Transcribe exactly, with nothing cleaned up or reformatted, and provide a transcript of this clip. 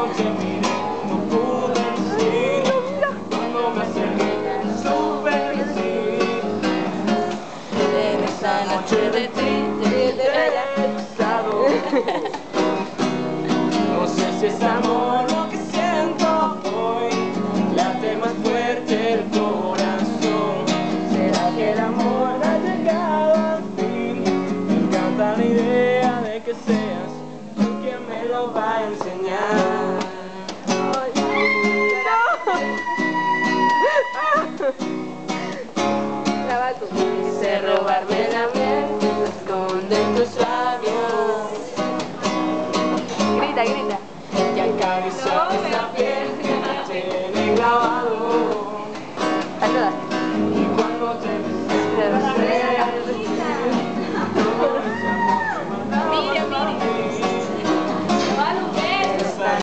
te miré, no pude decir. Cuando me acerqué, supe decir. En esa noche de triste de playa. No sé si es amor lo que siento hoy, late más fuerte el corazón. ¿Será que el amor ha llegado al fin? Me encanta la idea de que seas tú quien me lo va a enseñar. Graba tú. Quise robarme la mente, esconde tus labios. Grita, grita.